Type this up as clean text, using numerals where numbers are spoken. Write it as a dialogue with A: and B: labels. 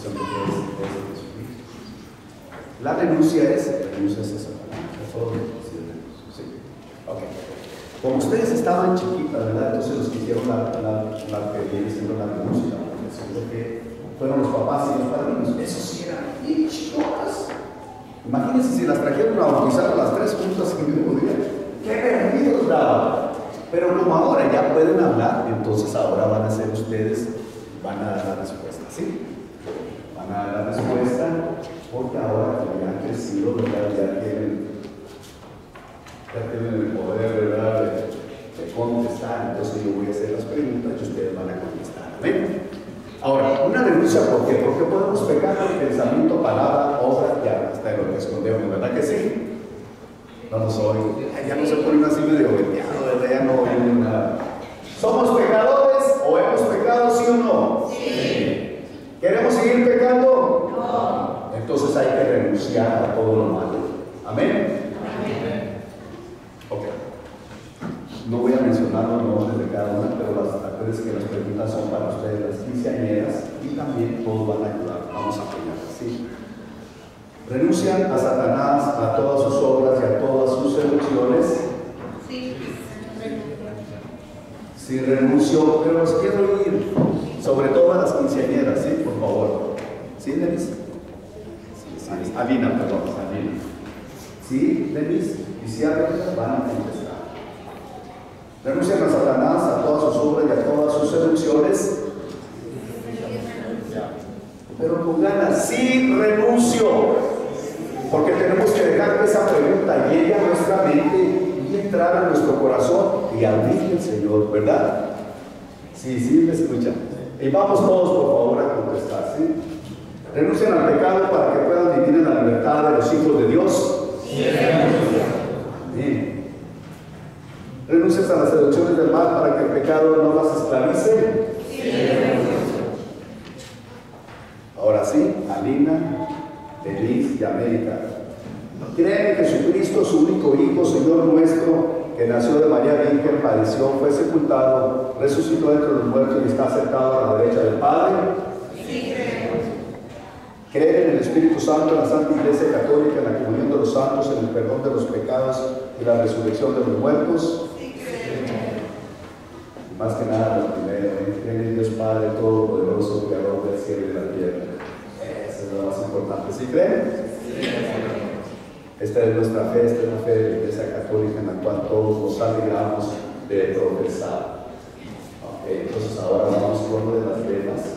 A: manifestación de Dios es Jesucristo. La renuncia es esa palabra. Sí. Ok. Como ustedes estaban chiquitas, ¿verdad? Entonces los que hicieron la que viene siendo la renuncia, lo que fueron los papás y los padrinos. Esos sí eran bien chicotas. Imagínense si las trajeron a bautizar a las 3 juntas en el mismo día. ¡Qué perdidos daban! Pero como ahora ya pueden hablar, entonces ahora van a ser ustedes, van a dar la respuesta, ¿sí? Van a dar la respuesta porque ahora como ya han crecido, ¿verdad? Ya tienen el poder, ¿verdad? De contestar. Entonces yo voy a hacer las preguntas y ustedes van a contestar, ¿ven? Ahora, una renuncia, ¿por qué? Porque podemos pecar con pensamiento, palabra, obra y hasta de lo que escondemos, ¿verdad que sí? No lo soy. Ya no se ponen así medio veteado, ¿verdad? Ya no oyen nada. ¿Somos pecadores o hemos pecado, sí o no? Sí. ¿Queremos seguir pecando? No. Entonces hay que renunciar a todo lo malo. ¿Amén? Amén. Ok. No voy a mencionar los nombres de cada una, pero acuérdense que las preguntas son para ustedes, las quinceañeras, y también todos van a ayudar. Vamos a apoyarlas, ¿sí? ¿Renuncian a Satanás, a todas sus obras y a todas sus seducciones?
B: Sí.
A: Sí, renuncio, pero los quiero oír, sobre todo a las quinceañeras, ¿sí? Por favor. ¿Sí, Denise? Sí. Alina, perdón, Alina. ¿Sí, Denise? Y si van a contestar. ¿Renuncian a Satanás, a todas sus obras y a todas sus seducciones? Pero con ganas, sí renuncio. Porque tenemos que dejar que esa pregunta llegue a nuestra mente y entrar a nuestro corazón y abrir el Señor, ¿verdad? Sí, me escuchan. Y vamos todos, por favor, a contestar, ¿sí? ¿Renuncian al pecado para que puedan vivir en la libertad de los hijos de Dios? Sí. Amén. ¿Renuncias a las seducciones del mal para que el pecado no las esclavice? Sí. Ahora sí, Alina, Denise y América. ¿Creen en Jesucristo, su único Hijo, Señor nuestro, que nació de María Virgen, padeció, fue sepultado, resucitó entre los muertos y está sentado a la derecha del Padre? Sí. ¿Creen en el Espíritu Santo, en la Santa Iglesia Católica, en la comunión de los santos, en el perdón de los pecados y la resurrección de los muertos? Sí. Más que nada, lo primero, creen en Dios Padre Todopoderoso, Creador del cielo y de la tierra. Eso es lo más importante. ¿Sí creen? Sí. Esta es nuestra fe, esta es la fe de la Iglesia Católica en la cual todos nos alegramos de profesar. Okay, entonces ahora vamos con lo de las velas.